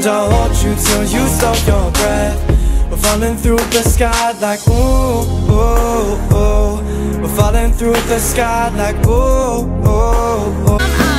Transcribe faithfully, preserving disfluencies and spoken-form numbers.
And I'll hold you till you stole your breath. We're falling through the sky like ooh, ooh, ooh. We're falling through the sky like ooh, ooh, ooh.